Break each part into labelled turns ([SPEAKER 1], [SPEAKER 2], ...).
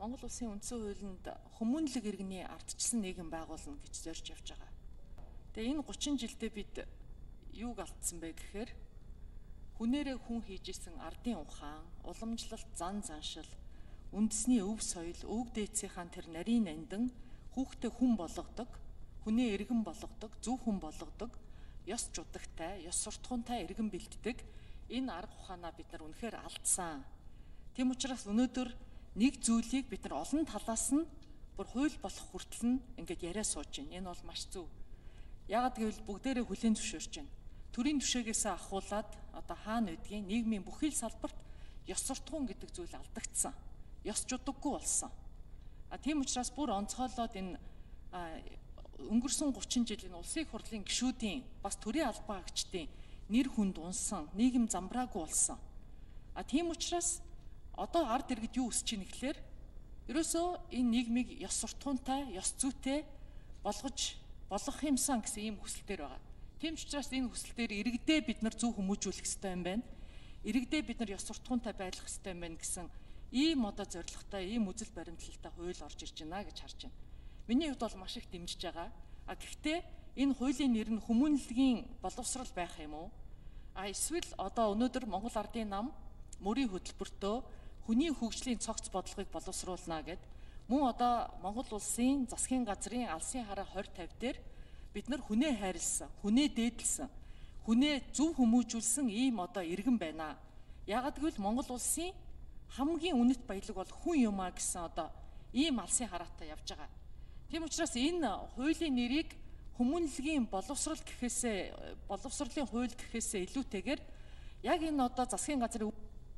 [SPEAKER 1] Монгол улсын үндсэн хуулинд хүмүүнлэг иргэний ардчсан нийгэм байгуулна гэж зорж явж байгаа. Тэгээ энэ 30 жилдээ бид юуг алдсан бэ гэхээр хүнээрээ хүн хийж исэн ардын ухаан, уламжлалт, зан заншил, үндэсний өв соёл, өвөг дээдсийнхаа тэр нарийн нандин хүүхдээ хүн болгодог, хүнээ иргэн болгодог, зөв хүн болгодог, ёс жудагтай, ёс суртахуунтай иргэн бэлддэг энэ арга ухаанаа бид нар үнэхээр алдсан. Тийм учраас өнөөдөр нэг зүйлийг бид нар олон талаас нь бүр хууль болох хүртэл нь ингээд яриа сууж байна. Энэ бол маш зөв. Яагаад гэвэл бүгдээрээ хүлээн зөвшөөрч байна. Төрийн түвшээгээсээ ахуулаад одоо хаана байдгийг нийгмийн бүхий л салбарт ёс суртахуун гэдэг зүйл алдагдсан. Ёс жудаггүй болсон. Тийм учраас бүр онцгойлоод энэ өнгөрсөн 30 жилийн улсын их хурлын гишүүдийн бас төрийн албан агчдын нэр хүнд унсан, нийгэм замбраагүй болсон. Тийм учраас одоо ард иргэд юу хүсэж байна гэхээр ерөөсөө энэ нийгмийг ёс суртахуунтай, ёс зүйтэй болгох юмсан гэсэн ийм хүсэлтээр байгаа. Тийм ч учраас энэ хүсэлтээр иргэдээ бид нар зөв хүмүүжүүлэх хэрэгтэй юм байна. Иргэдээ бид нар ёс суртахуунтай байлгах хэрэгтэй юм байна гэсэн ийм одоо зорилготой, ийм үзэл баримтлалтай хууль орж ирж байна гэж харж байна. Миний хувьд бол маш их дэмжиж байгаа. Гэхдээ энэ хуулийн нэр нь хүмүүнлэгийн боловсрал байх юм уу? Эсвэл одоо өнөөдөр Монгол Ардын нам мөрийн хөтөлбөртөө хүний хөгжлийн цогц бодлогыг боловсруулна гэд мөн одоо Монгол улсын засгийн газрын алсын хараа 2050 дээр бид нар хүнээ хайрлсан, хүнээ дээдлсэн, хүнээ зөв хүмүүжүүлсэн ийм одоо иргэн байна. Яагаад гэвэл Монгол улсын хамгийн үнэт баялаг бол хүн юм а гэсэн одоо ийм алсын хараатай явж байгаа. Тийм учраас энэ хуулийн нэрийг хүмүүнлэгийн боловсрал боловсролын хууль гэхээсээ илүүтэйгээр яг энэ одоо засгийн газрын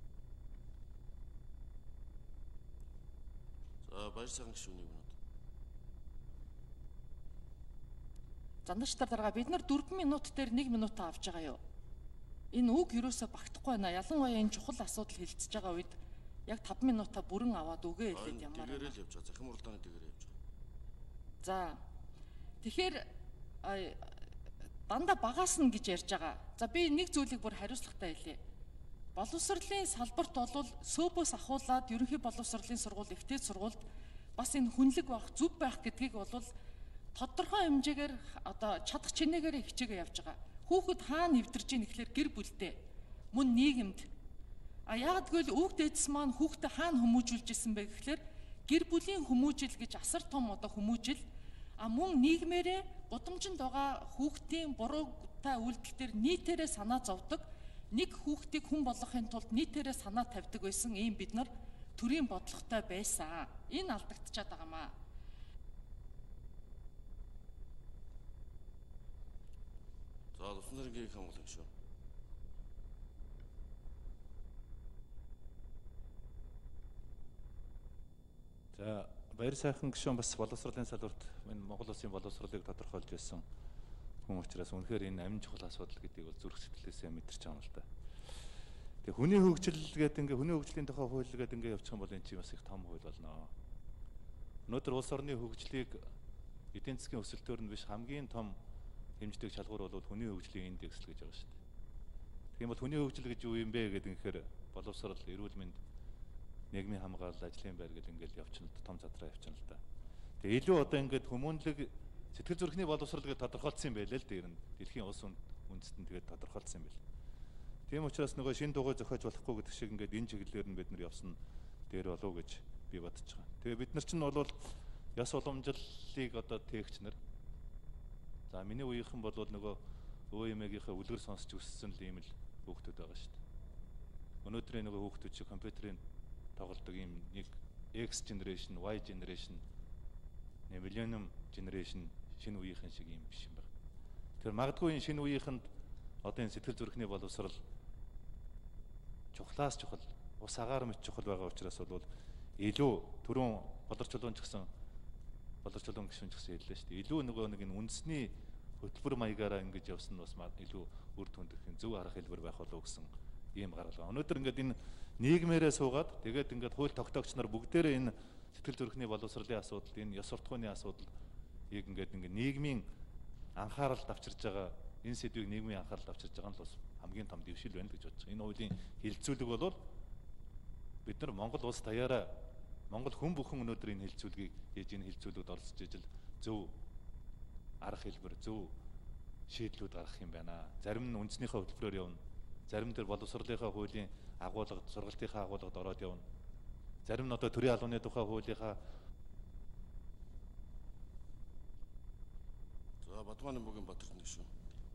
[SPEAKER 2] баяр сайхан гишүүний минут.
[SPEAKER 1] Зандачлаар дарга бид нар 4 минут дээр 1 минутаа авч байгаа юу? Энэ үг юусоо багтахгүй байна. Ялангуяа энэ чухал асуудал хэлцэж байгаа үед яг 5 минутаа бүрэн аваад үгээ хэлээд ямаар.
[SPEAKER 2] Тэгээрээ л явж байгаа. Захим уралдааны тэгээрээ явж байгаа.
[SPEAKER 1] За. Тэгэхээр дандаа багаас нь гэж ярьж байгаа. За би нэг зүйлийг бүр хариуцлагатай хэлье. Боловсролын салбарт бол СӨБ-өөс ахуулаад ерөнхий боловсролын сургууль, ихтэй сургуульд бас энэ хүнлэг байх, зөв байх гэдгийг бол тодорхой хэмжээгээр одоо чадах чинээгээр хичээгээ явж байгаа. Хүүхэд хаана нэвтэрж ийн гэхлээр гэр бүлдээ, мөн нийгэмд. Яагаад гэвэл өвөг дээдс маань хүүхдээ хаана хүмүүжүүлж исэн бэ гэхлээр гэр бүлийн хүмүүжил гэж асар том одоо хүмүүжил мөн нийгмээрээ гудамжинд байгаа хүүхдийн буруутай үйлдэл төр нийтээрээ санаа зовдөг. Нэг хүүхдийг хүн болгохын тулд нийтээрээ санаа тавьдаг байсан ийм бид нар төрийн бодлоготой байсан. Энэ алдагдчихад байгаамаа.
[SPEAKER 2] За Усан цэргийн хамгаалах шүү.
[SPEAKER 3] За баяр сайхан гишүүн бас боловсролын салбарт энэ Монгол улсын боловсролыг тодорхойлж байсан хүн учраас үнэхээр энэ амин чухал асуудал гэдгийг бол зүрх сэтгэлээсээ мэдэрч байгаа юм л да. Тэгээ хүний хөгжил гэдэг ингээ хүний хөгжлийн тухай хууль гэдэг ингээ явчих юм бол энэ чинь бас их том хууль болно. Өнөөдөр улс орны хөгжлийг эдийн засгийн өсөлтөөр нь биш хамгийн том хэмждэг шалгуур бол хүний хөгжлийн индекс л гэж байгаа шүү дээ. Тийм бол хүний хөгжил гэж юу юм бэ гэдэг инхээр боловсрол, эрүүл мэнд, нийгмийн хамгаалал, ажлын байр гэл ингээл явчихна л том задраа явчихна л да. Тэгээ илүү одоо ингээд хүмүүнлэг сэтгэл зүрхний боловсрол гэж тодорхойлсон юм байлээ л дээр нь дэлхийн улс үндэстэн тэгээд тодорхойлсон юм байл. Тийм учраас нөгөө шин дугуй зохиож болохгүй гэдэг шиг ингээд энэ чиглэлээр нь бид нар явсан дээр болов гэж би бодож байгаа. Тэгээ бид нар чинь бол ёс уламжлалыг одоо тээгч нар. За миний үеийнхэн бол нөгөө ÖМ-ийнхээ үлгэр сонсч өссөн л ийм л хүүхдүүд байгаа шүү дээ. Өнөөдрийн нөгөө хүүхдүүд чи компьютерийн тоглодог ийм нэг X generation, Y generation, millennium generation шинэ үеийнхэн шиг юм биш юм байна. Тэгэхээр магадгүй энэ шинэ үеийнхэнд одоо энэ сэтгэл зүрхний боловсрал чухлаас чухал, ус агаар мэт чухал байгаа учраас бол илүү түрүүн боловч чулуун гişүн хэллээ шүү дээ. Илүү нөгөө нэг энэ үндэсний хөтөлбөр маягаараа ингэж явсан нь бас илүү үр дүндэх зөв арга хэлбэр байх болов гэсэн ийм гаргалгаа. Өнөөдөр ингээд энэ нийгмээрээ суугаад тэгээд ингээд хууль тогтоогч нар бүгдээрээ энэ сэтгэл зүрхний боловсролын асуудал, энэ ёс суртахууны асуудал ингээд нийгмийн анхааралд авчирж байгаа энэ сэдвийг нийгмийн анхааралд авчирж байгаа нь бас хамгийн том дэвшил байна гэж бодож байгаа. Энэ хуулийн хилцүүлэг бол бид нар Монгол улс даяараа Монгол хүн бүхэн өнөөдөр энэ хилцүүлгийг хийж энэ хилцүүлүүд оролцож ижил зөв арга хэлбэр, зөв шийдлүүд гаргах юм байна. Зарим нь үндэснийхээ хөтөлбөрөөр явна. Зарим дээр боловсролынхаа хуулийн агуулгад, сургалтынхаа агуулгад ороод явна. Зарим нь одоо төрийн албаны тухай хуулийнхаа
[SPEAKER 2] За Бадмааны бүгийн Батэрт нэг шүү.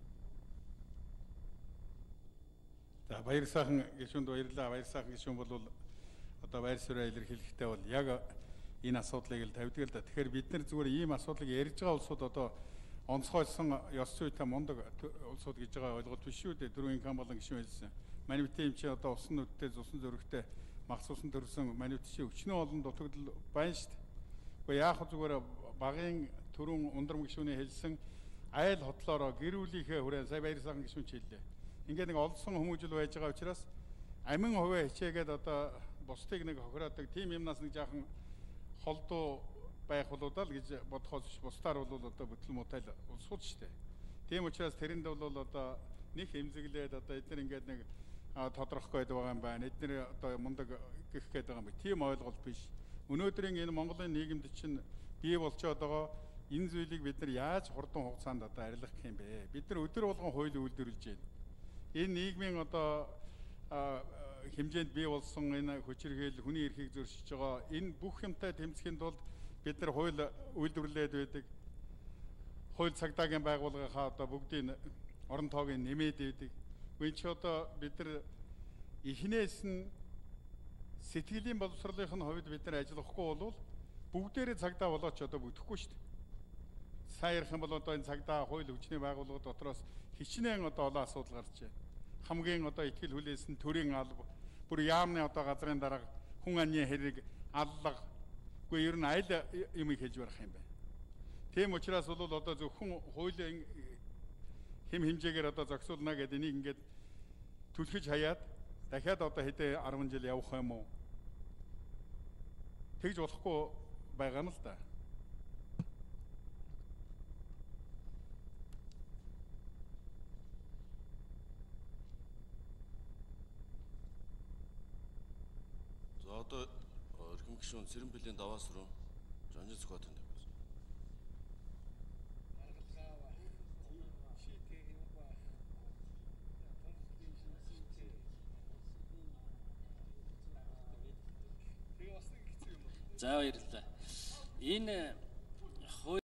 [SPEAKER 4] За баяр сайхан гишүүнд баярлалаа. Баяр сайхан гишүүн бол одоо байр суурьаа илэрхийлэхдээ бол яг энэ асуудлыг л тавьдаг л да. Тэгэхээр бид нар зүгээр ийм асуудлыг ярьж байгаа улсууд одоо онцгойлсон ёс зүйтэй мундаг улсууд гэж байгаа ойлголт биш үү дээ. Дөрвөн инкам болон гишүүн хэлсэн. Манивтын юм чи одоо усан нүдтэй, усан зөрөгтэй махс усан төрсөн манивт чи өчнөө олон дутагдал байна шүү дээ. Гэхдээ яах вэ зүгээр багын төрөн ундрам гишүүний хэлсэн айл хотлороо гэр бүлийнхээ хүрээ сая баяр сайхан гишүүн хэллээ. Ингээд нэг олдсон хүмүүжил байж байгаа учраас амин хувиа хичээгээд одоо бусдыг нэг хохироодаг тийм юмнаас нэг жаахан холдуу байх болоо л гэж бодхоос бусдаар бол одоо бүтэл муутай улсууд шүү дээ. Тийм учраас тэрэнд бол одоо нэг хэмзэглээд одоо эдгээр ингээд нэг тодорхой байдаг юм байна. Эдгээр одоо мундаг гэх гээд байгаа юм би. Тийм ойлголт биш. Өнөөдрийн энэ Монголын нийгэмд чинь бий болчоод байгаа энэ зүйлийг бид нар яаж хурдан хугацаанд одоо арилгах юм бэ? Бид нар өдөр болгон хууль үйлдвэрлэж байна. Энэ нийгмийн одоо хэмжээнд бий болсон энэ хүчирхийлэл хүний эрхийг зөрчиж байгаа энэ бүх юмтай тэмцэхийн тулд бид нар хууль үйлдвэрлээд байдаг. Хууль цагдаагийн байгууллагынхаа одоо бүгдийн орон тоогийг нэмээд байдаг. Үн чи одоо бид нар эхнээс нь сэтгэлийн боловсролынх нь хувьд бид нар ажиллахгүй бол бүгдээрээ цагдаа болооч одоо бүтэхгүй шүү дээ. Сайн ярих юм бол одоо энэ цагдаа хууль хүчний байгууллага дотроос хичнээн одоо олон асуудал гарч байна. Хамгийн одоо ихтгэл хүлээсэн төрийн алба, бүр яамны одоо газрын дарга хүн амны хэрэг аллага, үгүй ер нь аль юм хэлж барах юм бэ. Тийм учраас бол одоо зөвхөн хуулийн хэм хэмжээгээр одоо зохицуулна гэдэг энийг ингээд түлхэж хаяад дахиад одоо хэдэн 10 жил явах юм уу? Тэгж болохгүй байгаа юм л да.
[SPEAKER 2] За одоо эрхэм гишүүн Цэрэнбэлийн даваас руу Жанжин Сүхбаатар байна.
[SPEAKER 5] За баярлалаа. Энэ